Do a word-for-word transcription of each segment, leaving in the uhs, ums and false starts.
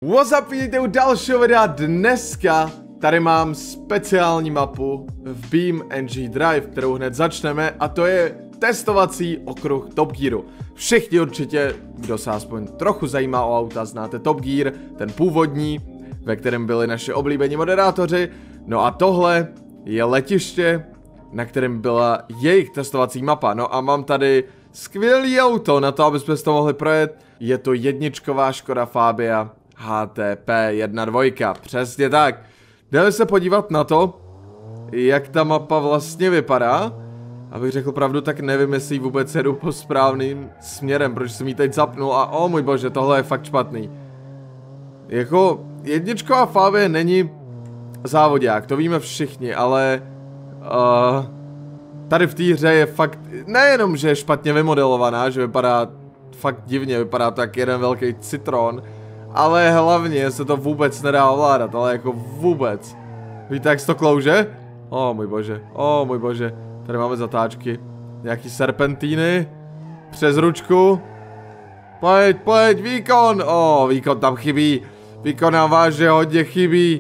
What's up, vidíte u dalšího videa. Dneska tady mám speciální mapu v Beam N G Drive, kterou hned začneme, a to je testovací okruh Top Gearu. Všichni určitě, kdo se aspoň trochu zajímá o auta, znáte Top Gear, ten původní, ve kterém byli naši oblíbení moderátoři. No a tohle je letiště, na kterém byla jejich testovací mapa. No a mám tady skvělý auto na to, aby jsme to mohli projet. Je to jedničková Škoda Fabia H T P jedna dvojka, přesně tak. Jdeme se podívat na to, jak ta mapa vlastně vypadá. Abych řekl pravdu, tak nevím, jestli vůbec jedu po správným směrem, protože jsem ji teď zapnul a o můj bože, tohle je fakt špatný. Jako jedničková Fabie není závodák, to víme všichni, ale uh, tady v té hře je fakt, nejenom, že je špatně vymodelovaná, že vypadá fakt divně, vypadá to jak jeden velký citron, ale hlavně se to vůbec nedá ovládat, ale jako vůbec. Víte, jak se to klouže? O můj bože, o můj bože. Tady máme zatáčky. Nějaký serpentíny. Přes ručku. Pojď, pojď, výkon. O, výkon tam chybí. Výkon nám vážně hodně chybí.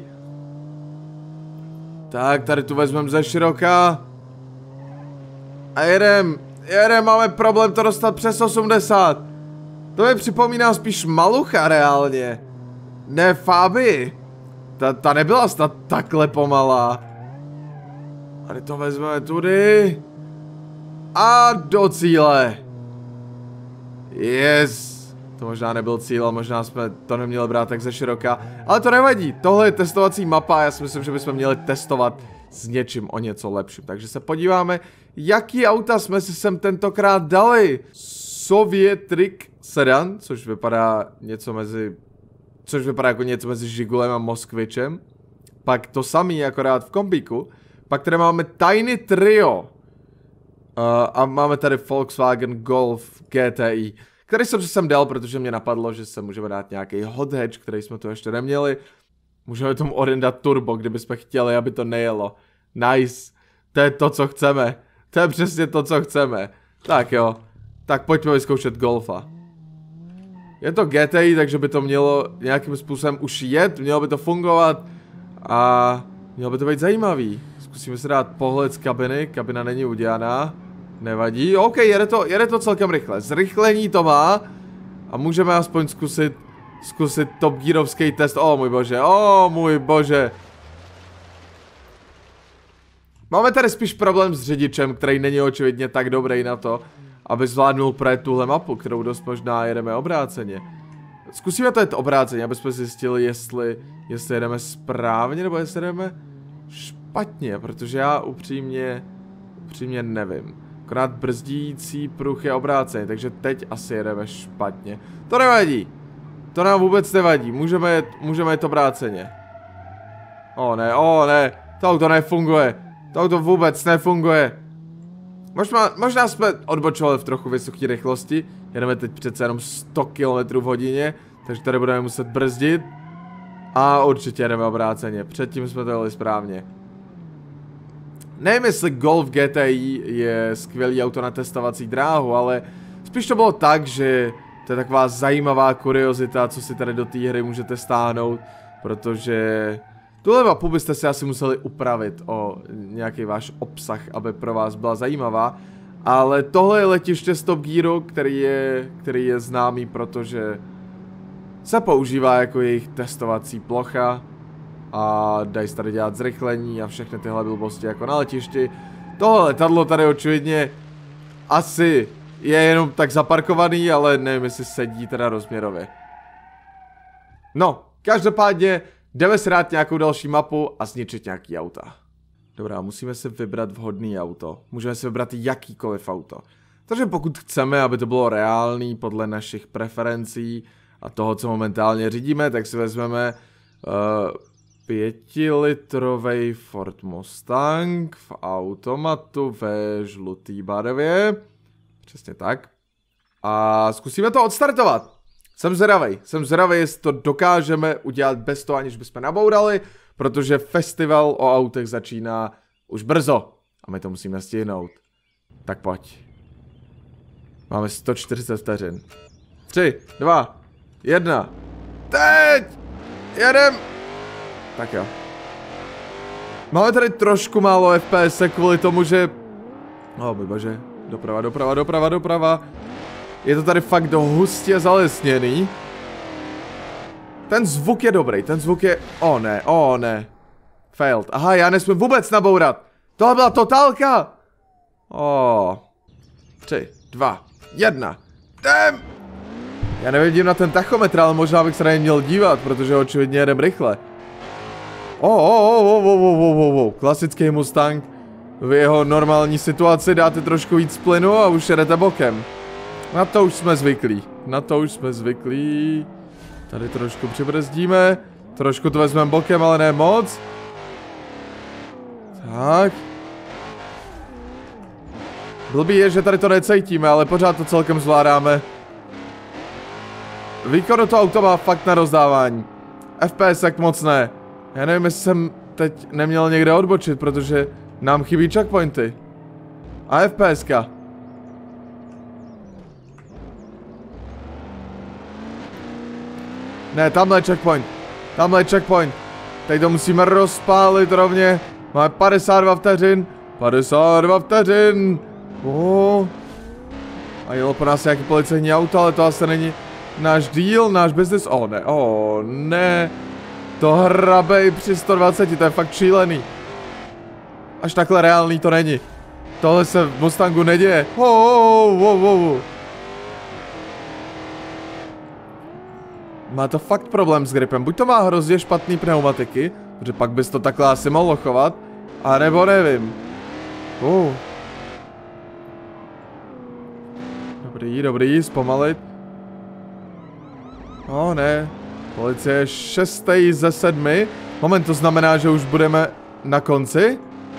Tak, tady tu vezmeme ze široka. A jedem, jedem, máme problém to dostat přes osmdesát. To mi připomíná spíš Malucha reálně. Ne Fabii. Ta, ta nebyla snad takhle pomalá. Tady to vezmeme tudy. A do cíle. Yes. To možná nebyl cíl, možná jsme to neměli brát tak ze široka. Ale to nevadí, tohle je testovací mapa. Já si myslím, že bychom měli testovat s něčím o něco lepším. Takže se podíváme, jaký auta jsme si sem tentokrát dali. Sovětrik sedan, což vypadá něco mezi... Což vypadá jako něco mezi Žigulem a Moskvičem. Pak to samý, akorát v kombíku. Pak tady máme Tiny Trio. Uh, a máme tady Volkswagen Golf G T I, který jsem si sem dal, protože mě napadlo, že se můžeme dát nějaký hot hatch, který jsme tu ještě neměli. Můžeme tomu orindat turbo, kdybychom chtěli, aby to nejelo. Nice. To je to, co chceme. To je přesně to, co chceme. Tak jo. Tak pojďme vyzkoušet Golfa. Je to G T I, takže by to mělo nějakým způsobem už jet, mělo by to fungovat a mělo by to být zajímavý. Zkusíme se dát pohled z kabiny, kabina není udělaná, nevadí, ok, jede to, jede to celkem rychle, zrychlení to má a můžeme aspoň zkusit, zkusit Top Gearovský test, o můj bože, o můj bože. Máme tady spíš problém s řidičem, který není očividně tak dobrý na to, aby zvládnul projet tuhle mapu, kterou dost možná jedeme obráceně. Zkusíme to jet obráceně, aby jsme zjistili, jestli, jestli jedeme správně, nebo jestli jedeme špatně, protože já upřímně, upřímně nevím. Akorát brzdící pruh je obrácený, takže teď asi jedeme špatně. To nevadí, to nám vůbec nevadí, můžeme jet, můžeme jet obráceně. O ne, o ne, to auto nefunguje, to auto vůbec nefunguje. Možná, možná jsme odbočovali v trochu vysoké rychlosti, jedeme teď přece jenom sto kilometrů v hodině, takže tady budeme muset brzdit. A určitě jedeme obráceně, předtím jsme to jeli správně. Nevím, jestli Golf G T I je skvělý auto na testovací dráhu, ale spíš to bylo tak, že to je taková zajímavá kuriozita, co si tady do té hry můžete stáhnout, protože tuhle mapu byste si asi museli upravit o nějaký váš obsah, aby pro vás byla zajímavá. Ale tohle je letiště z Top Gearu, který je, který je známý, protože se používá jako jejich testovací plocha. A dají se tady dělat zrychlení a všechny tyhle blbosti jako na letišti. Tohle letadlo tady očividně asi je jenom tak zaparkovaný, ale nevím, jestli sedí teda rozměrově. No, každopádně jdeme si dát nějakou další mapu a zničit nějaký auta. Dobrá, musíme si vybrat vhodný auto. Můžeme si vybrat jakýkoliv auto. Takže pokud chceme, aby to bylo reálný podle našich preferencí a toho, co momentálně řídíme, tak si vezmeme uh, pětilitrový Ford Mustang v automatu ve žlutý barvě. Přesně tak. A zkusíme to odstartovat. Jsem zvědavej, jsem zvědavej, jestli to dokážeme udělat bez toho, aniž bychom nabourali, protože festival o autech začíná už brzo a my to musíme stihnout. Tak pojď. Máme sto čtyřicet vteřin. tři, dva, jedna. Teď! jedem. Tak jo. Máme tady trošku málo F P S kvůli tomu, že... O, oh, bože. Doprava, doprava, doprava, doprava. Je to tady fakt do hustě zalesněný. Ten zvuk je dobrý, ten zvuk je... O oh, ne, o oh, ne. Failed. Aha, já nesmím vůbec nabourat. Tohle byla totálka. O. Oh. Tři, dva, jedna. Jdem! Já nevidím na ten tachometr, ale možná bych se na něj měl dívat, protože očividně jedem rychle. O, o, o, o, o, o, o, klasický Mustang. V jeho normální situaci dáte trošku víc plynu a už jedete bokem. Na to už jsme zvyklí. Na to už jsme zvyklí. Tady trošku přibrzdíme. Trošku to vezmeme bokem, ale ne moc. Tak. Blbý je, že tady to necítíme, ale pořád to celkem zvládáme. Výkon toho auta má fakt na rozdávání. F P S jak moc ne. Já nevím, jestli jsem teď neměl někde odbočit, protože nám chybí checkpointy. A F P S ka. Ne, tamhle je checkpoint. Tamhle je checkpoint. Teď to musíme rozpálit rovně. Máme padesát dva vteřin. padesát dva vteřin. Oh. A jelo po nás nějaký policejní auto, ale to asi není náš deal, náš business. Oh ne, oh ne. To hrabe i při sto dvaceti, to je fakt šílený. Až takhle reálný to není. Tohle se v Mustangu neděje. Oh, oh, oh, oh. Má to fakt problém s gripem. Buď to má hrozně špatný pneumatiky, protože pak bys to takhle asi mohlo chovat, a nebo nevím. Uh. Dobrý, dobrý, zpomalit. Oh ne. Policie je šestý ze sedmi. Moment, to znamená, že už budeme na konci?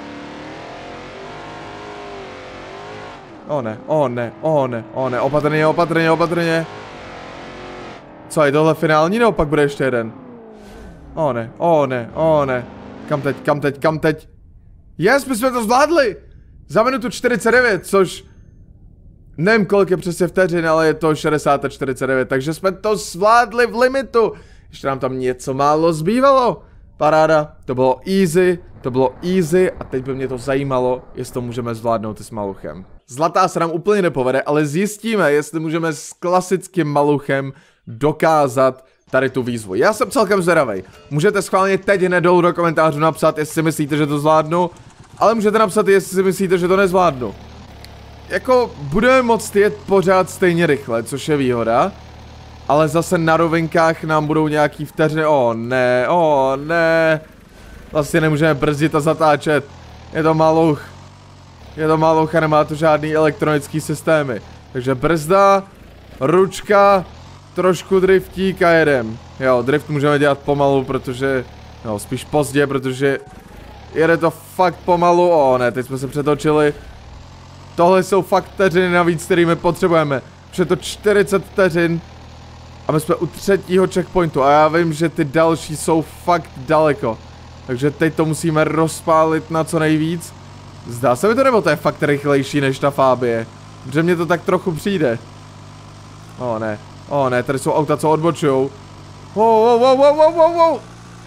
O ne, o ne, o ne, o ne, opatrně, opatrně, opatrně. Co, je tohle finální, nebo pak bude ještě jeden? O ne, o ne, o ne. Kam teď, kam teď, kam teď? Yes, my jsme to zvládli! Za minutu čtyřicet devět, což... Nevím, kolik je přesně vteřin, ale je to šedesát a čtyřicet devět, takže jsme to zvládli v limitu. Ještě nám tam něco málo zbývalo. Paráda, to bylo easy, to bylo easy a teď by mě to zajímalo, jestli to můžeme zvládnout i s maluchem. Zlatá se nám úplně nepovede, ale zjistíme, jestli můžeme s klasickým maluchem dokázat tady tu výzvu. Já jsem celkem zvědavej. Můžete schválně teď hned dolů do komentářů napsat, jestli si myslíte, že to zvládnu, ale můžete napsat, jestli si myslíte, že to nezvládnu. Jako, budeme moct jet pořád stejně rychle, což je výhoda. Ale zase na rovinkách nám budou nějaký vteřiny. O ne, o ne. Vlastně nemůžeme brzdit a zatáčet. Je to maluch. Je to maluch a nemá to žádný elektronický systémy. Takže brzda, ručka, trošku driftík a jedem. Jo, drift můžeme dělat pomalu, protože... No, spíš pozdě, protože... Jede to fakt pomalu. O ne, teď jsme se přetočili. Tohle jsou fakt vteřiny navíc, kterými potřebujeme. Už je to čtyřicet vteřin. A my jsme u třetího checkpointu. A já vím, že ty další jsou fakt daleko. Takže teď to musíme rozpálit na co nejvíc. Zdá se mi to, nebo to je fakt rychlejší než ta Fabie? Protože mně to tak trochu přijde. O ne, o ne, tady jsou auta, co odbočujou. Wow, wow, wow, wow, wow, wow.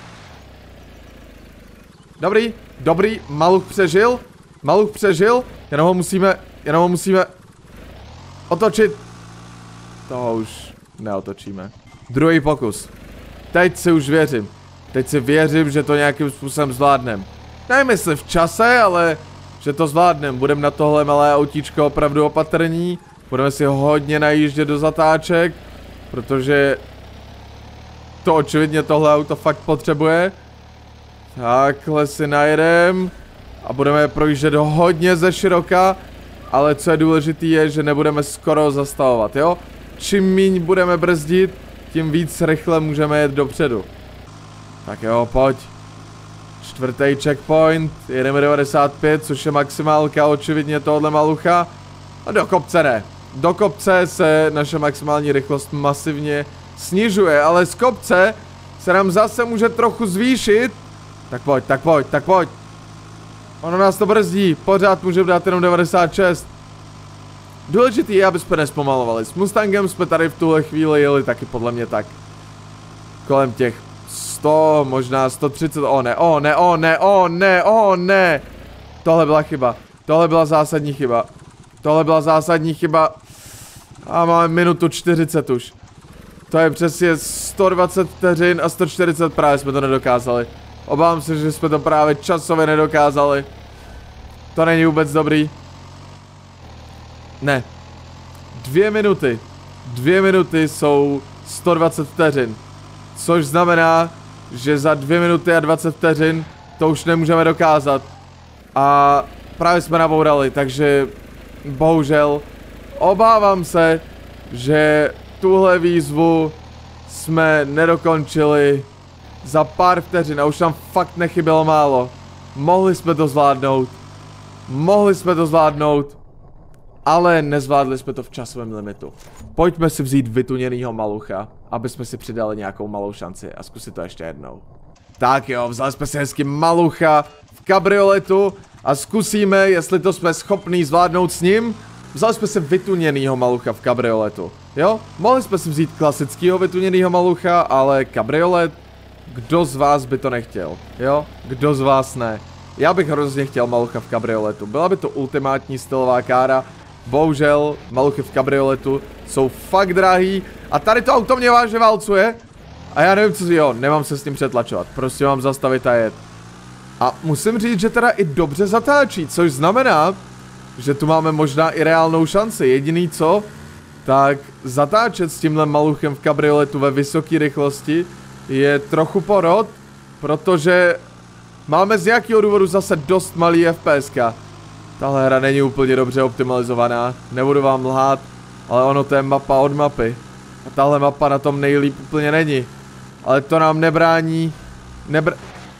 Dobrý, dobrý, maluch přežil. Maluch přežil, jenom ho musíme, jenom ho musíme otočit. Toho už neotočíme. Druhý pokus. Teď si už věřím. Teď si věřím, že to nějakým způsobem zvládnem. Nevím jestli v čase, ale že to zvládnem. Budeme na tohle malé autíčko opravdu opatrní. Budeme si hodně najíždět do zatáček, protože to očividně tohle auto fakt potřebuje. Takhle si najedem. A budeme projíždět hodně ze široka, ale co je důležité je, že nebudeme skoro zastavovat, jo? Čím míň budeme brzdit, tím víc rychle můžeme jet dopředu. Tak jo, pojď. Čtvrtý checkpoint, jedeme devadesát pět, což je maximálka očividně tohle malucha. A do kopce ne. Do kopce se naše maximální rychlost masivně snižuje, ale z kopce se nám zase může trochu zvýšit. Tak pojď, tak pojď, tak pojď. Ono nás to brzdí, pořád můžeme dát jenom devadesát šest. Důležitý je, aby jsme nespomalovali. S Mustangem jsme tady v tuhle chvíli jeli taky podle mě tak kolem těch sto, možná sto třicet, o ne, o ne, o ne, o ne, o ne. Tohle byla chyba, tohle byla zásadní chyba. Tohle byla zásadní chyba. A máme minutu čtyřicet už. To je přesně sto dvacet vteřin a sto čtyřicet, právě jsme to nedokázali. Obávám se, že jsme to právě časově nedokázali. To není vůbec dobrý. Ne. Dvě minuty. Dvě minuty jsou sto dvacet vteřin. Což znamená, že za dvě minuty a dvacet vteřin to už nemůžeme dokázat. A právě jsme nabourali, takže bohužel obávám se, že tuhle výzvu jsme nedokončili za pár vteřin a už nám fakt nechybělo málo. Mohli jsme to zvládnout. Mohli jsme to zvládnout, ale nezvládli jsme to v časovém limitu. Pojďme si vzít vytuněnýho malucha, aby jsme si přidali nějakou malou šanci a zkusit to ještě jednou. Tak jo, vzali jsme si hezky malucha v kabrioletu a zkusíme, jestli to jsme schopní zvládnout s ním. Vzali jsme si vytuněnýho malucha v kabrioletu, jo? Mohli jsme si vzít klasického vytuněnýho malucha, ale kabriolet, kdo z vás by to nechtěl, jo? Kdo z vás ne? Já bych hrozně chtěl malucha v kabrioletu, byla by to ultimátní stylová kára. Bohužel, maluchy v kabrioletu jsou fakt drahý a tady to auto mě vážně válcuje. A já nevím, co si, jo, nemám se s tím přetlačovat, prostě mám zastavit a jet. A musím říct, že teda i dobře zatáčí, což znamená, že tu máme možná i reálnou šanci. Jediný co, tak zatáčet s tímhle maluchem v kabrioletu ve vysoké rychlosti je trochu porod, protože máme z nějakého důvodu zase dost malý FPSka. Tahle hra není úplně dobře optimalizovaná, nebudu vám lhát, ale ono to je mapa od mapy. A tahle mapa na tom nejlíp úplně není. Ale to nám nebrání, nebr...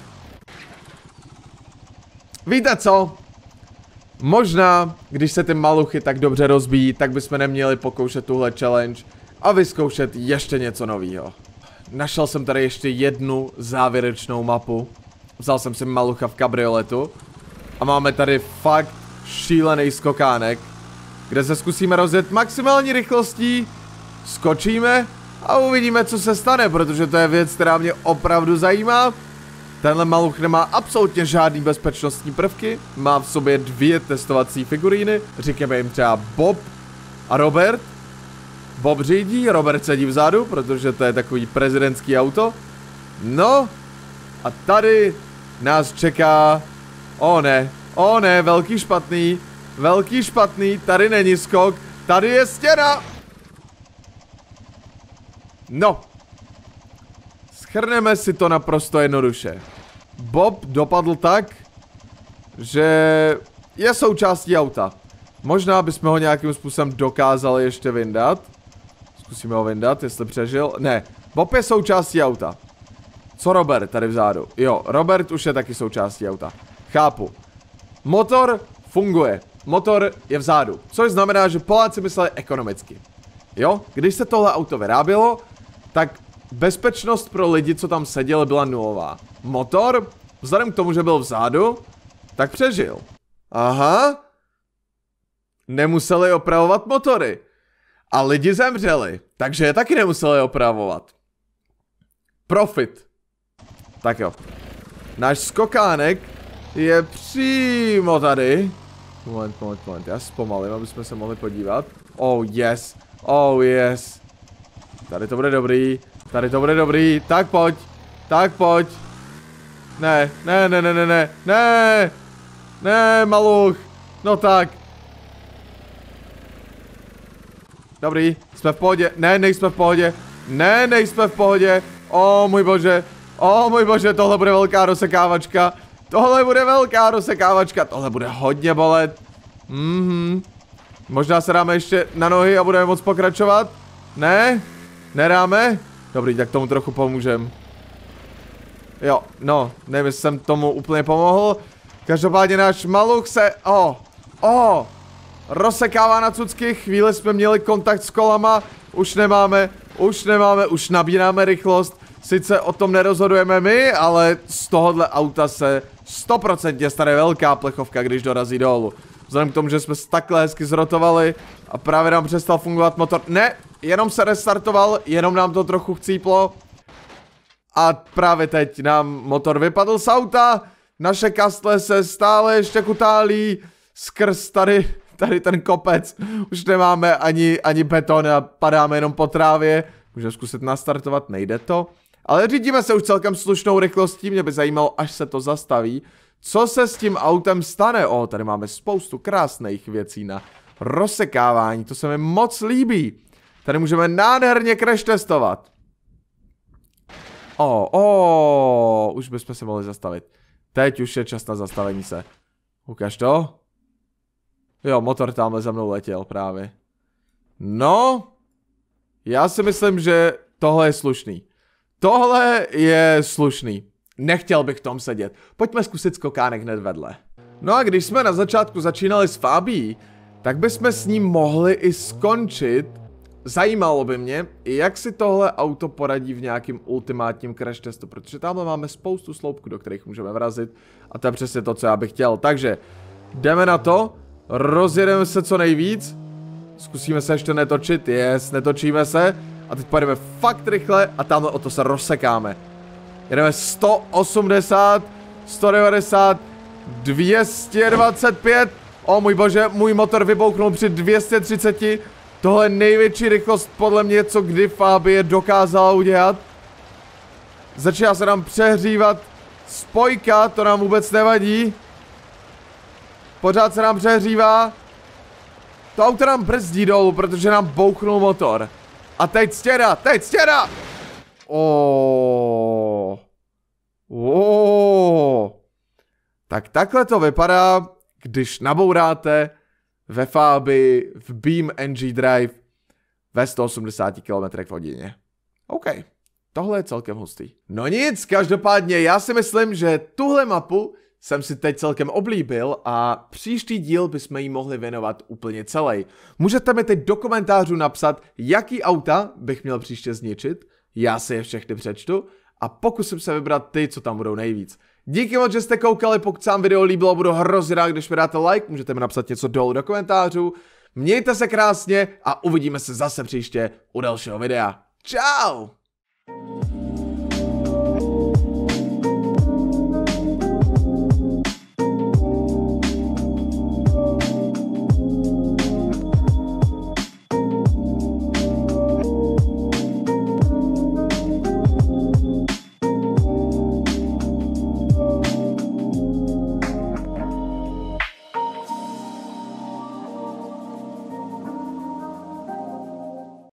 Víte co? Možná, když se ty maluchy tak dobře rozbíjí, tak bychom neměli pokoušet tuhle challenge a vyzkoušet ještě něco nového. Našel jsem tady ještě jednu závěrečnou mapu. Vzal jsem si malucha v kabrioletu a máme tady fakt šílený skokánek, kde se zkusíme rozjet maximální rychlostí, skočíme a uvidíme, co se stane, protože to je věc, která mě opravdu zajímá. Tenhle maluch nemá absolutně žádný bezpečnostní prvky, má v sobě dvě testovací figuríny, říkáme jim třeba Bob a Robert. Bob řídí, Robert sedí vzadu, protože to je takový prezidentský auto. No a tady nás čeká, o ne, o ne, velký špatný, velký špatný, tady není skok, tady je stěna. No, shrneme si to naprosto jednoduše. Bob dopadl tak, že je součástí auta. Možná bychom ho nějakým způsobem dokázali ještě vyndat. Zkusíme ho vyndat, jestli přežil. Ne, Bob je součástí auta. Co Robert tady vzadu? Jo, Robert už je taky součástí auta. Chápu. Motor funguje. Motor je vzadu. Což znamená, že Poláci mysleli ekonomicky. Jo, když se tohle auto vyrábělo, tak bezpečnost pro lidi, co tam seděli, byla nulová. Motor, vzhledem k tomu, že byl vzadu, tak přežil. Aha. Nemuseli opravovat motory. A lidi zemřeli, takže je taky nemuseli opravovat. Profit. Tak jo. Náš skokánek je přímo tady. Moment, moment, moment, já zpomalím, aby jsme se mohli podívat. Oh yes, oh yes. Tady to bude dobrý, tady to bude dobrý, tak pojď, tak pojď. Ne, ne, ne, ne, ne, ne, ne, ne, maluch, no tak. Dobrý, jsme v pohodě, ne, nejsme v pohodě, ne, nejsme v pohodě, o můj bože, o můj bože, tohle bude velká rozsekávačka, tohle bude velká rozsekávačka, tohle bude hodně bolet. Mhm, možná se dáme ještě na nohy a budeme moct pokračovat, ne, nedáme, dobrý, tak tomu trochu pomůžem. Jo, no, nevím, jestli jsem tomu úplně pomohl, každopádně náš maluch se, o, o, rozsekává na cucky, chvíli jsme měli kontakt s kolama, už nemáme, už nemáme, už nabíráme rychlost, sice o tom nerozhodujeme my, ale z tohohle auta se sto procent stane velká plechovka, když dorazí dolů. Vzhledem k tomu, že jsme se takhle hezky zrotovali a právě nám přestal fungovat motor, ne, jenom se restartoval, jenom nám to trochu chcíplo. A právě teď nám motor vypadl z auta, naše kastle se stále ještě kutálí skrz tady, tady ten kopec. Už nemáme ani, ani beton a padáme jenom po trávě. Můžeme zkusit nastartovat, nejde to. Ale řídíme se už celkem slušnou rychlostí, mě by zajímalo, až se to zastaví. Co se s tím autem stane? O, tady máme spoustu krásných věcí na rozsekávání, to se mi moc líbí. Tady můžeme nádherně crash testovat. O, o, už bychom se mohli zastavit. Teď už je čas na zastavení se. Ukaž to. Jo, motor tamhle za mnou letěl právě. No, já si myslím, že tohle je slušný. Tohle je slušný. Nechtěl bych v tom sedět. Pojďme zkusit skokánek hned vedle. No a když jsme na začátku začínali s Fabií, tak bychom s ním mohli i skončit. Zajímalo by mě, jak si tohle auto poradí v nějakým ultimátním crash testu, protože tamhle máme spoustu sloupků, do kterých můžeme vrazit a to je přesně to, co já bych chtěl. Takže jdeme na to, rozjedeme se co nejvíc, zkusíme se ještě netočit, yes, netočíme se a teď pojedeme fakt rychle a tamhle o to se rozsekáme. Jedeme sto osmdesát, sto devadesát, dvě stě dvacet pět, o můj bože, můj motor vybouknul při dvě stě třicet. Tohle je největší rychlost podle mě, co kdy Fabie dokázala udělat. Začíná se nám přehřívat spojka, to nám vůbec nevadí. Pořád se nám přehřívá. To auto nám brzdí dolů, protože nám bouchnul motor. A teď stěra, teď stěra! Oh. Oh. Tak takhle to vypadá, když nabouráte ve Fabii v Beam N G Drive ve sto osmdesáti kilometrech v hodině. OK, tohle je celkem hustý. No nic, každopádně já si myslím, že tuhle mapu jsem si teď celkem oblíbil a příští díl bychom jí mohli věnovat úplně celý. Můžete mi teď do komentářů napsat, jaký auta bych měl příště zničit, já si je všechny přečtu a pokusím se vybrat ty, co tam budou nejvíc. Díky moc, že jste koukali, pokud se vám video líbilo, budu hrozně rád, když mi dáte like, můžete mi napsat něco dolů do komentářů. Mějte se krásně a uvidíme se zase příště u dalšího videa. Čau!